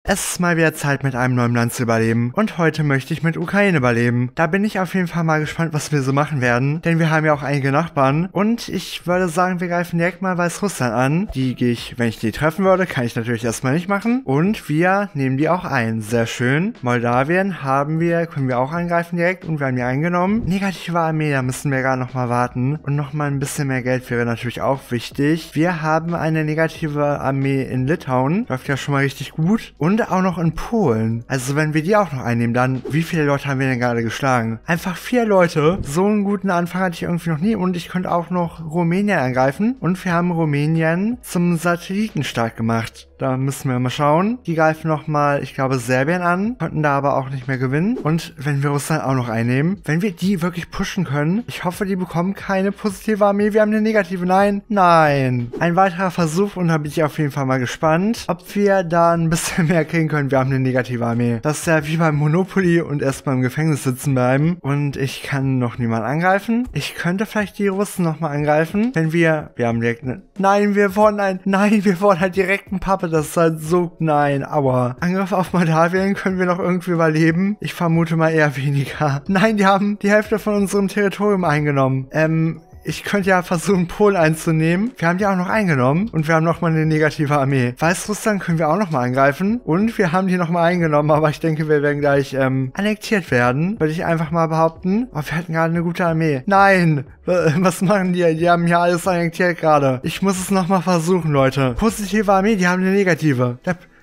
Es ist mal wieder Zeit, mit einem neuen Land zu überleben. Und heute möchte ich mit Ukraine überleben. Da bin ich auf jeden Fall mal gespannt, was wir so machen werden. Denn wir haben ja auch einige Nachbarn. Und ich würde sagen, wir greifen direkt mal Weißrussland an. Die gehe ich, wenn ich die treffen würde, kann ich natürlich erstmal nicht machen. Und wir nehmen die auch ein. Sehr schön. Moldawien können wir auch angreifen direkt. Und wir haben die eingenommen. Negative Armee, da müssen wir gerade nochmal warten. Und nochmal ein bisschen mehr Geld wäre natürlich auch wichtig. Wir haben eine negative Armee in Litauen. Läuft ja schon mal richtig gut. Und auch noch in Polen. Also wenn wir die auch noch einnehmen, dann wie viele Leute haben wir denn gerade geschlagen? Einfach 4 Leute. So einen guten Anfang hatte ich irgendwie noch nie. Und ich könnte auch noch Rumänien angreifen. Und wir haben Rumänien zum Satellitenstaat gemacht. Da müssen wir mal schauen. Die greifen nochmal, ich glaube, Serbien an. Konnten da aber auch nicht mehr gewinnen. Und wenn wir Russland auch noch einnehmen, wenn wir die wirklich pushen können, ich hoffe, die bekommen keine positive Armee. Wir haben eine negative. Nein. Nein. Ein weiterer Versuch und da bin ich auf jeden Fall mal gespannt, ob wir da ein bisschen mehr kriegen können. Wir haben eine negative Armee. Das ist ja wie beim Monopoly und erstmal im Gefängnis sitzen bleiben. Und ich kann noch niemanden angreifen. Ich könnte vielleicht die Russen nochmal angreifen. Wenn wir haben direkt eine... Nein, wir wollen halt direkt einen Puppet. Das ist halt so... Nein, aua. Angriff auf Moldawien, können wir noch irgendwie überleben? Ich vermute mal eher weniger. Nein, die haben die Hälfte von unserem Territorium eingenommen. Ich könnte ja versuchen, Polen einzunehmen. Wir haben die auch noch eingenommen. Und wir haben nochmal eine negative Armee. Weißrussland können wir auch nochmal angreifen. Und wir haben die nochmal eingenommen. Aber ich denke, wir werden gleich annektiert werden. Würde ich einfach mal behaupten. Oh, wir hatten gerade eine gute Armee. Nein! Was machen die? Die haben hier alles annektiert gerade. Ich muss es nochmal versuchen, Leute. Positive Armee, die haben eine negative.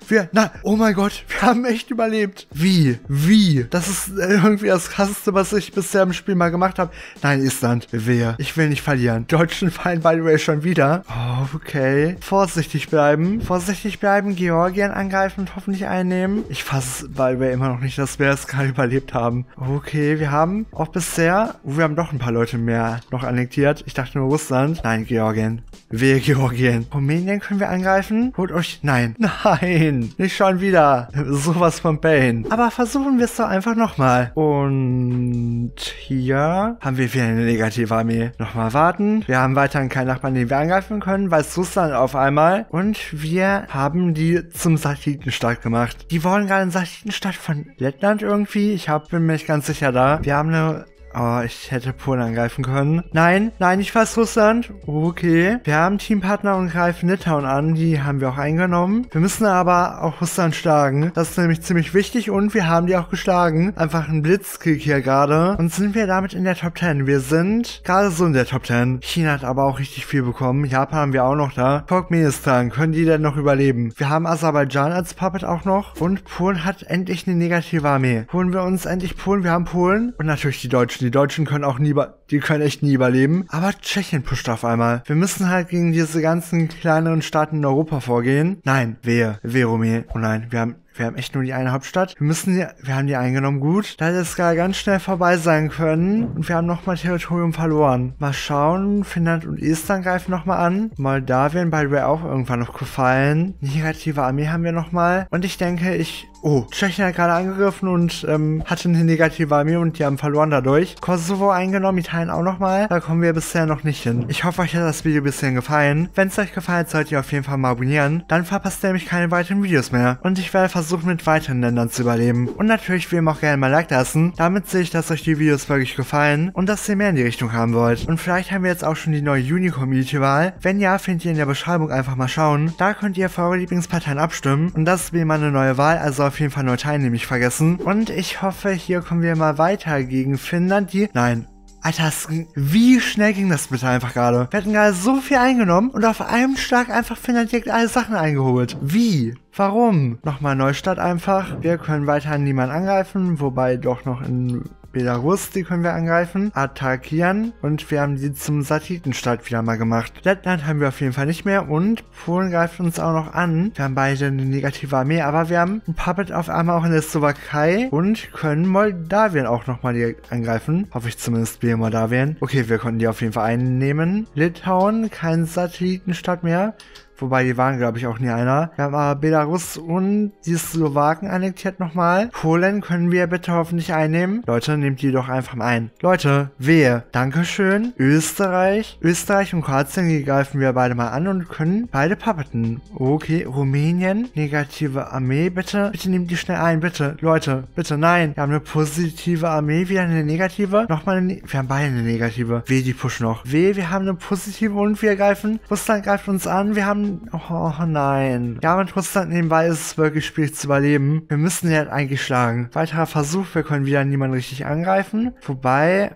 Oh mein Gott, wir haben echt überlebt. Wie? Das ist irgendwie das Krasseste, was ich bisher im Spiel mal gemacht habe. Nein, Island, wehe. Ich will nicht verlieren. Deutschen fallen, by the way, schon wieder. Oh, okay. Vorsichtig bleiben, Georgien angreifen und hoffentlich einnehmen. Ich fasse es, by the way, immer noch nicht, dass wir es gerade überlebt haben. Okay, wir haben auch bisher, wir haben doch ein paar Leute mehr noch annektiert. Ich dachte nur Russland. Nein, Georgien. Wehe, Georgien. Rumänien können wir angreifen? Holt euch... Nein. Nicht schon wieder. Sowas von Bane. Aber versuchen wir es doch einfach nochmal. Und hier haben wir wieder eine negative Armee. Nochmal warten. Wir haben weiterhin keinen Nachbarn, den wir angreifen können. Weißrussland auf einmal. Und wir haben die zum Satellitenstaat gemacht. Die wollen gerade einen Satellitenstaat von Lettland irgendwie. Bin mir nicht ganz sicher da. Wir haben eine... Oh, ich hätte Polen angreifen können. Nein, ich Weißrussland. Okay. Wir haben Teampartner und greifen Litauen an. Die haben wir auch eingenommen. Wir müssen aber auch Russland schlagen. Das ist nämlich ziemlich wichtig und wir haben die auch geschlagen. Einfach ein Blitzkrieg hier gerade. Und sind wir damit in der Top 10? Wir sind gerade so in der Top 10. China hat aber auch richtig viel bekommen. Japan haben wir auch noch da. Turkmenistan. Können die denn noch überleben? Wir haben Aserbaidschan als Puppet auch noch. Und Polen hat endlich eine negative Armee. Holen wir uns endlich Polen. Wir haben Polen. Und natürlich die Deutschen. Die Deutschen können auch die können echt nie überleben. Aber Tschechien pusht auf einmal. Wir müssen halt gegen diese ganzen kleineren Staaten in Europa vorgehen. Nein, wehe Rumänien. Oh nein, wir haben echt nur die eine Hauptstadt. Wir haben die eingenommen, gut. Da hätte es gar ganz schnell vorbei sein können. Und wir haben nochmal Territorium verloren. Mal schauen. Finnland und Estland greifen nochmal an. Moldawien, by the way, auch irgendwann noch gefallen. Negative Armee haben wir nochmal. Und ich denke, Tschechien hat gerade angegriffen und hatte eine negative Armee und die haben verloren dadurch. Kosovo eingenommen, Italien auch nochmal. Da kommen wir bisher noch nicht hin. Ich hoffe, euch hat das Video ein bisschen gefallen. Wenn es euch gefallen hat, solltet ihr auf jeden Fall mal abonnieren. Dann verpasst ihr nämlich keine weiteren Videos mehr. Und ich werde versuchen, mit weiteren Ländern zu überleben. Und natürlich will ihr auch gerne mal Like lassen. Damit sehe ich, dass euch die Videos wirklich gefallen und dass ihr mehr in die Richtung haben wollt. Und vielleicht haben wir jetzt auch schon die neue Juni-Community-Wahl. Wenn ja, findet ihr in der Beschreibung einfach mal schauen. Da könnt ihr für eure Lieblingsparteien abstimmen. Und das ist wie immer eine neue Wahl, also auf jeden Fall neu teilen, nicht vergessen. Und ich hoffe, hier kommen wir mal weiter gegen Finnland, Nein. Alter, wie schnell ging das bitte einfach gerade? Wir hatten gerade so viel eingenommen und auf einem Schlag einfach Finnland direkt alle Sachen eingeholt. Wie? Warum? Nochmal Neustart einfach. Wir können weiterhin niemanden angreifen, wobei doch noch in Belarus, die können wir angreifen, attackieren und wir haben die zum Satellitenstaat wieder mal gemacht. Lettland haben wir auf jeden Fall nicht mehr und Polen greift uns auch noch an. Wir haben beide eine negative Armee, aber wir haben ein Puppet auf einmal auch in der Slowakei und können Moldawien auch nochmal direkt angreifen. Hoffe ich zumindest, wir Moldawien. Okay, wir konnten die auf jeden Fall einnehmen. Litauen, kein Satellitenstaat mehr. Wobei, die waren, glaube ich, auch nie einer. Wir haben aber Belarus und die Slowaken annektiert nochmal. Polen können wir bitte hoffentlich einnehmen. Leute, nehmt die doch einfach mal ein. Leute, wehe. Dankeschön. Österreich. Österreich und Kroatien, die greifen wir beide mal an und können beide puppeten. Okay, Rumänien. Negative Armee, bitte. Bitte nehmt die schnell ein, bitte. Leute, bitte, nein. Wir haben eine positive Armee, wieder eine negative. Nochmal eine, wir haben beide eine negative. Weh, die pushen noch. Weh, wir haben eine positive und wir greifen. Russland greift uns an. Wir haben oh nein. Ja, mit Russland nebenbei ist es wirklich schwierig zu überleben. Wir müssen die halt eigentlich schlagen. Weiterer Versuch, wir können wieder niemanden richtig angreifen. Wobei,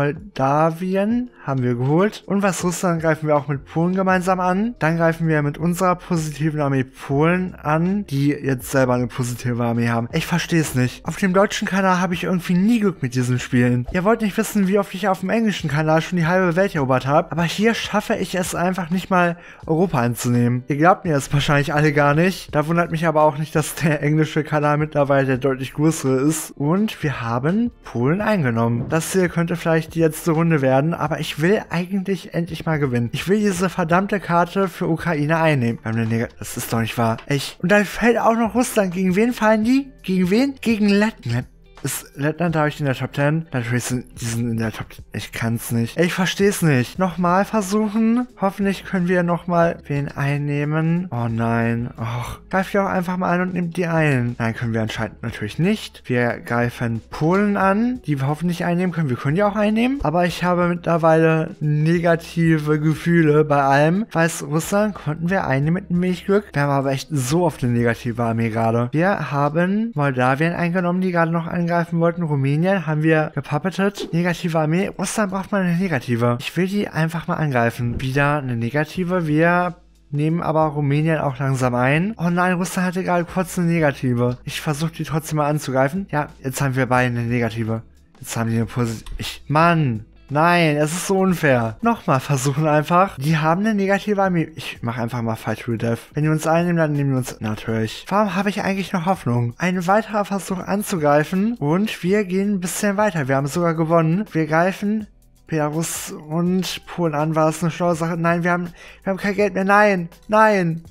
Moldawien haben wir geholt. Und was Russland greifen wir auch mit Polen gemeinsam an. Dann greifen wir mit unserer positiven Armee Polen an, die jetzt selber eine positive Armee haben. Ich verstehe es nicht. Auf dem deutschen Kanal habe ich irgendwie nie Glück mit diesen Spielen. Ihr wollt nicht wissen, wie oft ich auf dem englischen Kanal schon die halbe Welt erobert habe. Aber hier schaffe ich es einfach nicht mal, Europa anzunehmen. Ihr glaubt mir das wahrscheinlich alle gar nicht. Da wundert mich aber auch nicht, dass der englische Kanal mittlerweile der deutlich größere ist. Und wir haben Polen eingenommen. Das hier könnte vielleicht die letzte Runde werden, aber ich will eigentlich endlich mal gewinnen. Ich will diese verdammte Karte für Ukraine einnehmen. Das ist doch nicht wahr. Echt. Und dann fällt auch noch Russland. Gegen wen fallen die? Gegen wen? Gegen Lettland. Ist Lettland da in der Top 10? Natürlich sind die in der Top 10. Ich kann's nicht. Ich versteh's nicht. Nochmal versuchen. Hoffentlich können wir nochmal wen einnehmen. Oh nein. Och. Greift ihr auch einfach mal an und nehmt die ein. Nein, können wir anscheinend natürlich nicht. Wir greifen Polen an, die wir hoffentlich einnehmen können. Wir können die auch einnehmen. Aber ich habe mittlerweile negative Gefühle bei allem. Weißrussland konnten wir einnehmen mit ein wenig Glück. Wir haben aber echt so oft eine negative Armee gerade. Wir haben Moldawien eingenommen, die gerade noch angreifen wollten. Rumänien haben wir gepuppetet. Negative Armee. Russland braucht mal eine negative. Ich will die einfach mal angreifen. Wieder eine negative. Wir nehmen aber Rumänien auch langsam ein. Oh nein, Russland hatte gerade kurz eine negative. Ich versuche die trotzdem mal anzugreifen. Ja, jetzt haben wir beide eine negative. Jetzt haben die eine positive. Mann. Nein, es ist so unfair. Nochmal versuchen einfach. Die haben eine negative Armee. Ich mache einfach mal Fight to the Death. Wenn die uns einnehmen, dann nehmen wir uns natürlich. Warum habe ich eigentlich noch Hoffnung? Ein weiterer Versuch anzugreifen. Und wir gehen ein bisschen weiter. Wir haben sogar gewonnen. Wir greifen Belarus und Polen an. War das eine schlaue Sache? Nein, wir haben kein Geld mehr. Nein, nein.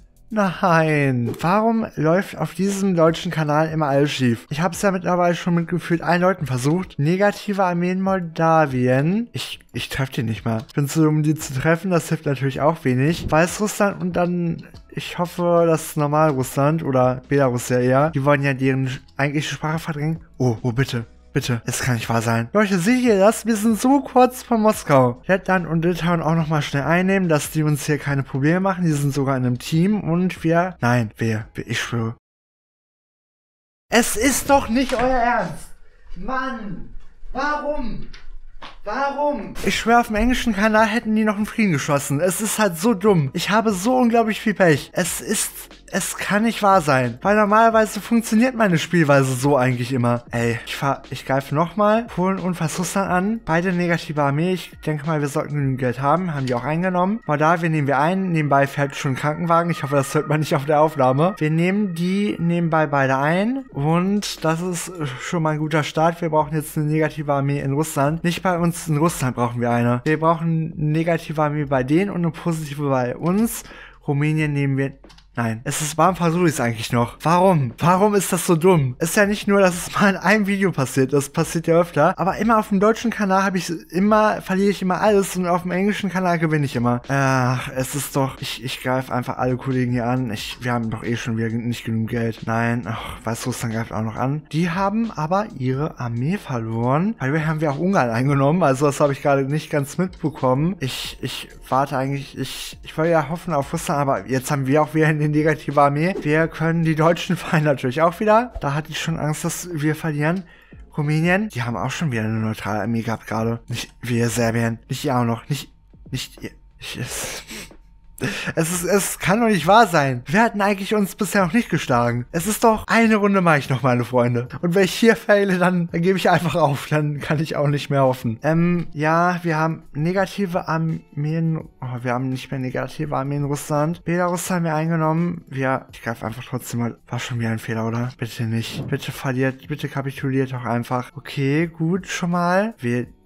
Nein. Warum läuft auf diesem deutschen Kanal immer alles schief? Ich habe es ja mittlerweile schon mit gefühlt allen Leuten versucht. Negative Armee in Moldawien. Ich treffe die nicht mal. Ich bin zu dumm, um die zu treffen. Das hilft natürlich auch wenig. Weißrussland und dann... Ich hoffe, dass Normalrussland oder Belarus ja eher, die wollen ja deren eigentliche Sprache verdrängen. Oh, bitte. Bitte, es kann nicht wahr sein. Leute, seht ihr das? Wir sind so kurz vor Moskau. Lettland und Litauen auch nochmal schnell einnehmen, dass die uns hier keine Probleme machen. Die sind sogar in einem Team und wir... Nein, ich schwöre. Es ist doch nicht euer Ernst. Mann, warum? Warum? Ich schwöre, auf dem englischen Kanal hätten die noch einen Frieden geschlossen. Es ist halt so dumm. Ich habe so unglaublich viel Pech. Es kann nicht wahr sein. Weil normalerweise funktioniert meine Spielweise so eigentlich immer. Ey, ich greife nochmal Polen und Weißrussland an. Beide negative Armee. Ich denke mal, wir sollten genügend Geld haben. Haben die auch eingenommen. Moldawien nehmen wir ein. Nebenbei fährt schon ein Krankenwagen. Ich hoffe, das hört man nicht auf der Aufnahme. Wir nehmen die nebenbei beide ein. Und das ist schon mal ein guter Start. Wir brauchen jetzt eine negative Armee in Russland. Nicht bei uns in Russland brauchen wir eine. Wir brauchen eine negative Armee bei denen und eine positive bei uns. Rumänien nehmen wir... Nein, warum versuche ich es eigentlich noch? Warum? Warum ist das so dumm? Ist ja nicht nur, dass es mal in einem Video passiert, das passiert ja öfter, aber immer auf dem deutschen Kanal verliere ich immer alles und auf dem englischen Kanal gewinne ich immer. Ach, es ist doch, ich greife einfach alle Kollegen hier an. Wir haben doch eh schon wieder nicht genug Geld. Nein, ach, Weißrussland greift auch noch an. Die haben aber ihre Armee verloren. Weil wir haben auch Ungarn eingenommen, also das habe ich gerade nicht ganz mitbekommen. Ich warte eigentlich, ich wollte ja hoffen auf Russland, aber jetzt haben wir auch wieder eine negative Armee. Wir können die Deutschen fallen natürlich auch wieder. Da hatte ich schon Angst, dass wir verlieren. Rumänien, die haben auch schon wieder eine neutrale Armee gehabt gerade. Nicht wir Serbien, nicht ihr auch noch, nicht ihr. Es kann doch nicht wahr sein. Wir hatten eigentlich uns bisher noch nicht geschlagen. Es ist doch, eine Runde mache ich noch, meine Freunde. Und wenn ich hier faile, dann gebe ich einfach auf. Dann kann ich auch nicht mehr hoffen. Ja, wir haben negative Armeen. Oh, wir haben nicht mehr negative Armeen in Russland. Belarus haben wir eingenommen. Ich greife einfach trotzdem mal. War schon wieder ein Fehler, oder? Bitte nicht. Bitte verliert, bitte kapituliert doch einfach. Okay, gut, schon mal.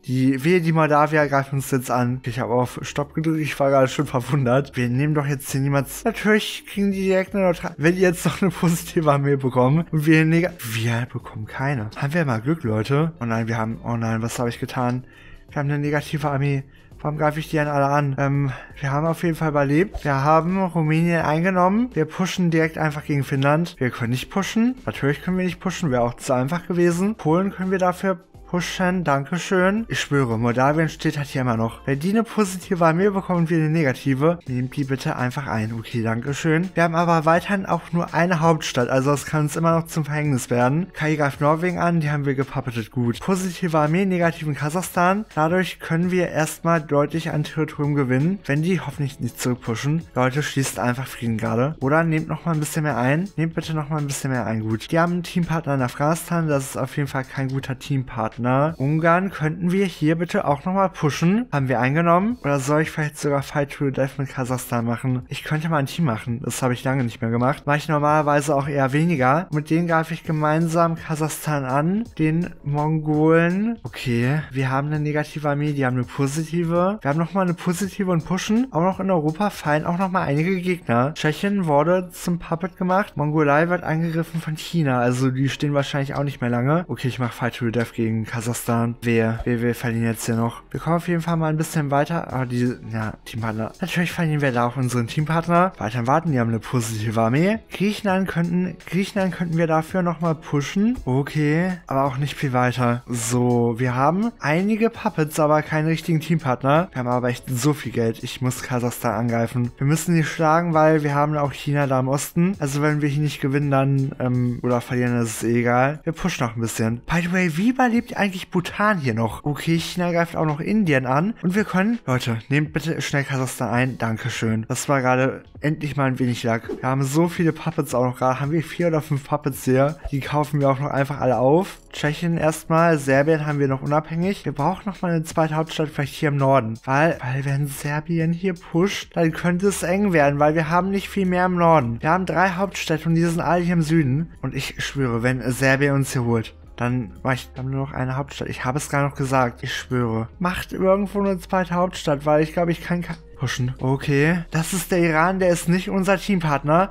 Die Moldawier greifen uns jetzt an. Ich habe auf Stopp gedrückt, ich war gerade schon verwundert. Wir nehmen doch jetzt hier niemals... Natürlich kriegen die direkt eine Neutral... Wenn die jetzt noch eine positive Armee bekommen und wir bekommen keine. Haben wir mal Glück, Leute? Oh nein, oh nein, was habe ich getan? Wir haben eine negative Armee. Warum greife ich die denn alle an? Wir haben auf jeden Fall überlebt. Wir haben Rumänien eingenommen. Wir pushen direkt einfach gegen Finnland. Wir können nicht pushen. Natürlich können wir nicht pushen. Wäre auch zu einfach gewesen. Polen können wir dafür pushen, dankeschön. Ich schwöre, Moldawien steht halt hier immer noch. Wenn die eine positive Armee bekommen und wir eine negative, nehmt die bitte einfach ein. Okay, dankeschön. Wir haben aber weiterhin auch nur eine Hauptstadt, also das kann uns immer noch zum Verhängnis werden. KI greift Norwegen an, die haben wir gepuppetet, gut. Positive Armee, negativen Kasachstan. Dadurch können wir erstmal deutlich an Territorium gewinnen, wenn die hoffentlich nicht zurückpushen. Leute, schließt einfach Frieden gerade. Oder nehmt nochmal ein bisschen mehr ein. Nehmt bitte nochmal ein bisschen mehr ein, gut. Die haben einen Teampartner in Afghanistan, das ist auf jeden Fall kein guter Teampartner. Ungarn könnten wir hier bitte auch nochmal pushen. Haben wir eingenommen? Oder soll ich vielleicht sogar Fight to the Death mit Kasachstan machen? Ich könnte mal ein Team machen. Das habe ich lange nicht mehr gemacht. Mache ich normalerweise auch eher weniger. Mit denen greife ich gemeinsam Kasachstan an. Den Mongolen. Okay. Wir haben eine negative Armee. Die haben eine positive. Wir haben nochmal eine positive und pushen. Auch noch in Europa fallen auch nochmal einige Gegner. Tschechien wurde zum Puppet gemacht. Mongolei wird angegriffen von China. Also die stehen wahrscheinlich auch nicht mehr lange. Okay, ich mache Fight to the Death gegen Kasachstan. Wir verlieren jetzt hier noch. Wir kommen auf jeden Fall mal ein bisschen weiter. Aber Teampartner. Natürlich verlieren wir da auch unseren Teampartner. Weiter warten, die haben eine positive Armee. Griechenland könnten wir dafür nochmal pushen. Okay, aber auch nicht viel weiter. So, wir haben einige Puppets, aber keine richtigen Teampartner. Wir haben aber echt so viel Geld. Ich muss Kasachstan angreifen. Wir müssen die schlagen, weil wir haben auch China da im Osten. Also wenn wir hier nicht gewinnen, dann oder verlieren, das ist egal. Wir pushen noch ein bisschen. By the way, wie überlebt eigentlich Bhutan hier noch? Okay, China greift auch noch Indien an. Und wir können... Leute, nehmt bitte schnell Kasachstan ein. Dankeschön. Das war gerade endlich mal ein wenig Lack. Wir haben so viele Puppets auch noch gerade. Haben wir 4 oder 5 Puppets hier. Die kaufen wir auch noch einfach alle auf. Tschechien erstmal. Serbien haben wir noch unabhängig. Wir brauchen noch mal eine zweite Hauptstadt vielleicht hier im Norden. Weil wenn Serbien hier pusht, dann könnte es eng werden, weil wir haben nicht viel mehr im Norden. Wir haben 3 Hauptstädte und die sind alle hier im Süden. Und ich schwöre, wenn Serbien uns hier holt, dann haben wir nur noch eine Hauptstadt. Ich habe es gerade noch gesagt. Ich schwöre. Macht irgendwo eine zweite Hauptstadt, weil ich glaube, ich kann pushen. Okay. Das ist der Iran, der ist nicht unser Teampartner.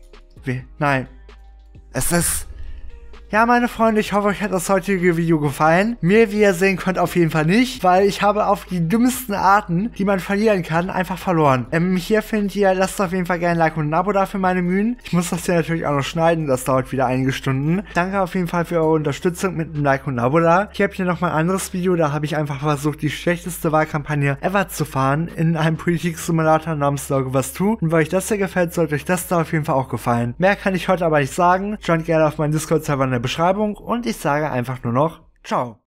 Nein. Es ist... Ja, meine Freunde, ich hoffe, euch hat das heutige Video gefallen. Mir, wie ihr sehen könnt, auf jeden Fall nicht, weil ich habe auf die dümmsten Arten, die man verlieren kann, einfach verloren. Hier findet ihr, lasst auf jeden Fall gerne ein Like und ein Abo da für meine Mühen. Ich muss das hier natürlich auch noch schneiden, das dauert wieder einige Stunden. Danke auf jeden Fall für eure Unterstützung mit einem Like und einem Abo da. Hier habt ihr nochmal ein anderes Video, da habe ich einfach versucht, die schlechteste Wahlkampagne ever zu fahren in einem Politik-Simulator namens Sorge was tu. Und weil euch das hier gefällt, sollte euch das da auf jeden Fall auch gefallen. Mehr kann ich heute aber nicht sagen. Joint gerne auf meinen Discord-Server in der Beschreibung und ich sage einfach nur noch ciao.